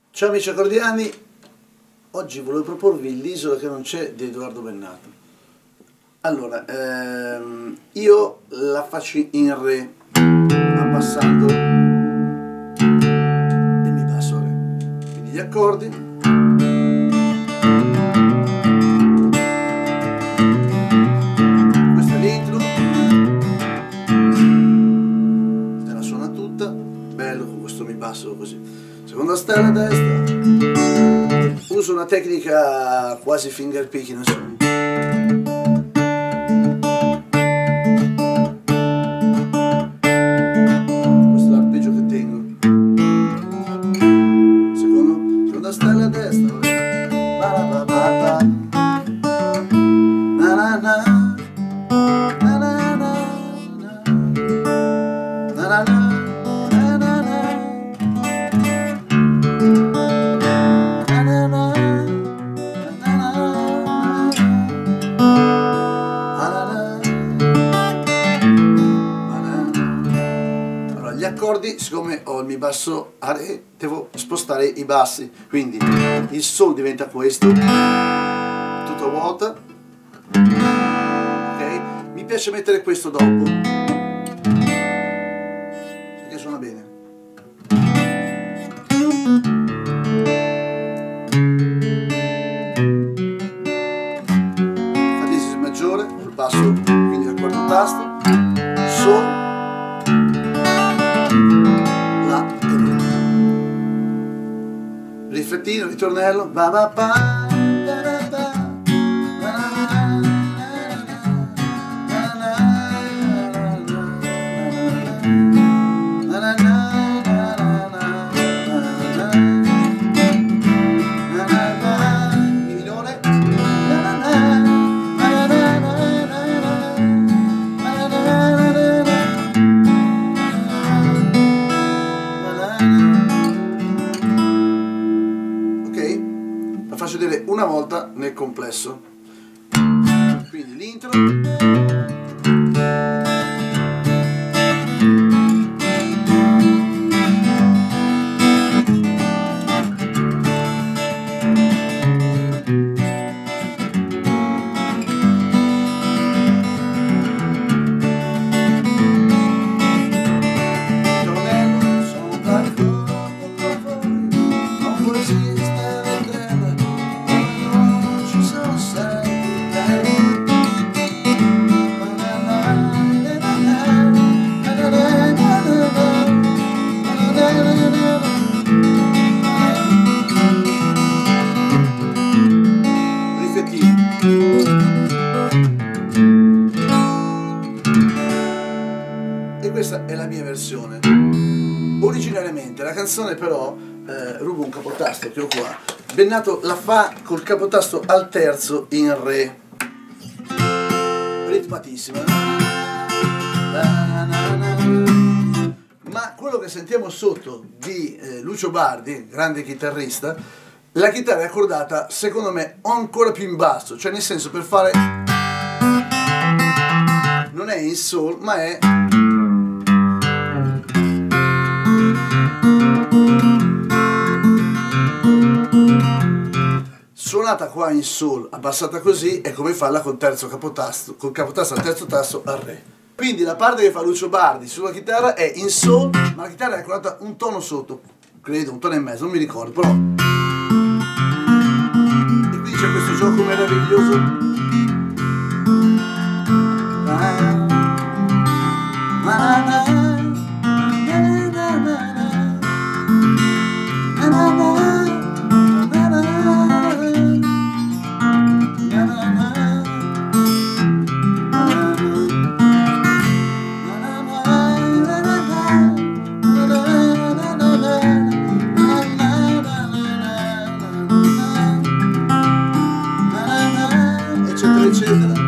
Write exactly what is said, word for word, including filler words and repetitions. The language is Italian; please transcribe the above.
Ciao amici accordiani, oggi volevo proporvi l'isola che non c'è di Edoardo Bennato. Allora, ehm, io la faccio in re, abbassando il mi basso re, quindi gli accordi. Questo è l'intro, te la suona tutta, bello con questo mi basso così. Seconda stella a destra, uso una tecnica quasi finger picking, insomma. Questo è l'arpeggio che tengo. Secondo, seconda stella a destra, ba ba ba ba. Na na na, na na na, na na na. Gli accordi, siccome ho il mi basso a re, devo spostare i bassi, quindi il sol diventa questo, tutto a vuota, ok? Mi piace mettere questo dopo, perché suona bene. Fa diesis maggiore, col basso, quindi al quarto tasto, sol, la e re. Riflettino, ritornello, ba ba ba, ba ba ba, mi minore, la faccio vedere una volta nel complesso. Quindi l'intro, ritornello, sono d'accordo con voi, non può esistere terra, non ci sono sempre. Riflettino. E questa è la mia versione. Originariamente la canzone però eh, rubo un capotasto che ho qua. Bennato la fa col capotasto al terzo in re, ritmatissima, ma quello che sentiamo sotto di eh, Lucio Bardi, grande chitarrista, la chitarra è accordata secondo me ancora più in basso, cioè nel senso, per fare, non è in sol ma è suonata qua in sol, abbassata così, è come farla col terzo capotasto, col capotasto al terzo tasto al re. Quindi la parte che fa Lucio Bardi sulla chitarra è in sol, ma la chitarra è accordata un tono sotto, credo, un tono e mezzo, non mi ricordo, però. E quindi c'è questo gioco meraviglioso. Eccetera eccetera.